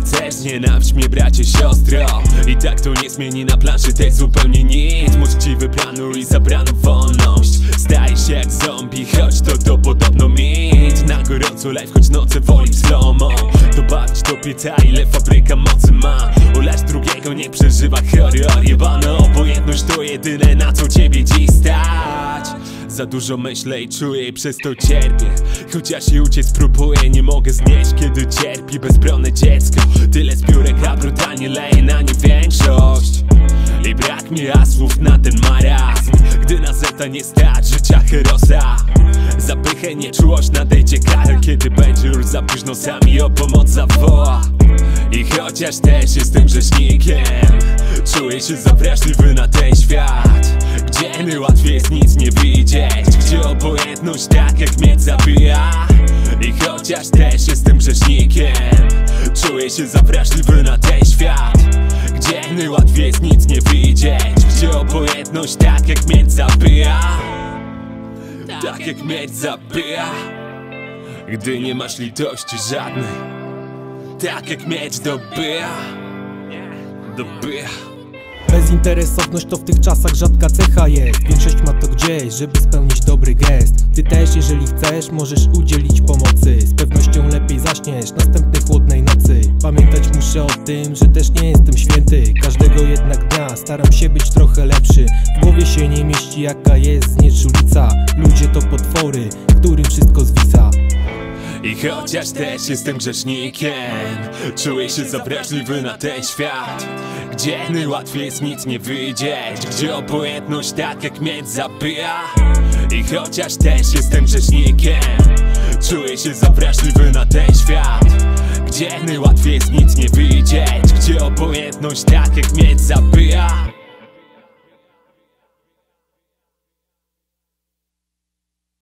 chcesz, nienawiść mnie bracie, siostro. I tak to nie zmieni na planszy tej zupełnie nic. Mózg ci wyplanuj i zabrano wolność. Stajesz się jak zombie, choć to podobno mit. Na gorąco life, choć noce woli w slow-mo. Dobawić do pieca, ile fabryka mocy ma. Olać drugiego nie przeżywa horror. Jebana obojętność to jedyne, na co ciebie dziś stać. Za dużo myślę i czuję i przez to cierpię. Chociaż i uciec próbuję, nie mogę znieść, kiedy cierpi bezbronne dziecko. Tyle zbiórek, a brutalnie leje na nie większość. I brak mi hasłów na ten marazm, gdy na zeta nie stać życia herosa. Zapychę, nieczułość, nadejdzie kara, kiedy będzie już za późno, sami o pomoc zawoła. I chociaż też jestem grzesznikiem, czuję się za wrażliwy na ten świat, gdzie najłatwiej jest nic nie widzieć, gdzie obojętność tak jak miecz zabija. I chociaż też jestem grzesznikiem, czuję się za wrażliwy na ten świat, gdzie najłatwiej jest nic nie widzieć, gdzie obojętność tak jak miecz zabija. Tak jak miecz zabija, gdy nie masz litości żadnej. Tak jak miecz dobija. Bezinteresowność to w tych czasach rzadka cecha jest. Większość ma to gdzieś, żeby spełnić dobry gest. Ty też, jeżeli chcesz, możesz udzielić pomocy. Z pewnością lepiej zaśniesz następnej chłodnej nocy. Pamiętać muszę o tym, że też nie jestem święty. Każdego jednak dnia staram się być trochę lepszy. W głowie się nie mieści, jaka jest znieczulica. Ludzie to potwory, którym wszystko zwisa. I chociaż też jestem grzesznikiem, czuję się za wrażliwy na ten świat, gdzie najłatwiej jest nic nie widzieć, gdzie obojętność tak jak miecz zabija. I chociaż też jestem grzesznikiem, czuję się za wrażliwy na ten świat, gdzie najłatwiej jest nic nie widzieć, gdzie obojętność tak jak miecz zabija.